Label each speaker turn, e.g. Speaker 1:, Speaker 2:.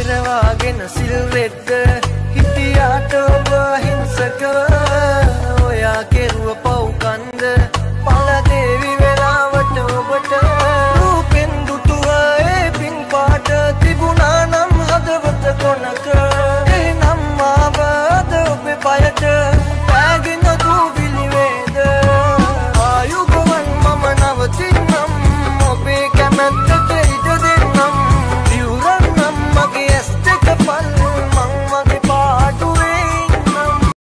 Speaker 1: පෙරවාගෙන සිල්වෙද්ද හිටියාට ඔබ හිංසකව ඔයා කෙරුව පව්කන්ද පළදේවි වෙලාවට ඔබට රූපෙන් දුටුව ඒ පින් පාට තිබුණා නම් හදවත කොනක එහෙනම් ආවද ඔබේ පයට